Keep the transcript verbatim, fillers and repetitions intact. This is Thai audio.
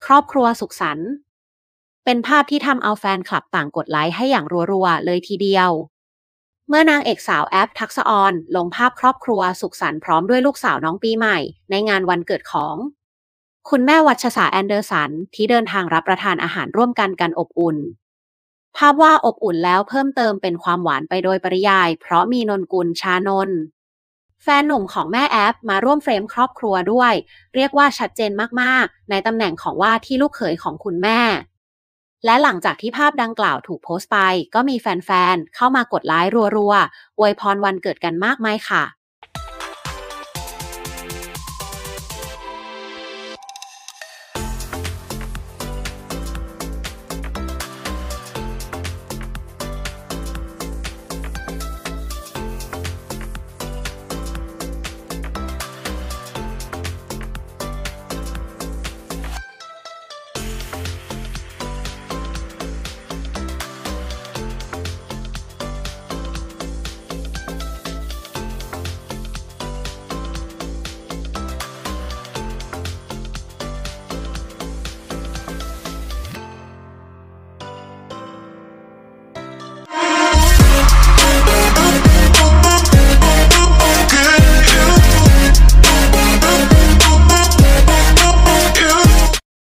ครอบครัวสุขสันต์เป็นภาพที่ทำเอาแฟนคลับต่างกดไลค์ให้อย่างรัวๆเลยทีเดียวเมื่อนางเอกสาวแอปทักษะออนลงภาพครอบครัวสุขสันต์พร้อมด้วยลูกสาวน้องปีใหม่ในงานวันเกิดของคุณแม่วัชสาแอนเดอร์สันที่เดินทางรับประทานอาหารร่วมกันกันอบอุ่นภาพว่าอบอุ่นแล้วเพิ่มเติมเป็นความหวานไปโดยปริยายเพราะมีนนกุลชานนท์แฟนหนุ่มของแม่แอปมาร่วมเฟรมครอบครัวด้วยเรียกว่าชัดเจนมากๆในตำแหน่งของว่าที่ลูกเขยของคุณแม่และหลังจากที่ภาพดังกล่าวถูกโพสต์ไปก็มีแฟนๆเข้ามากดไลค์รัวๆอวยพรวันเกิดกันมากมายค่ะ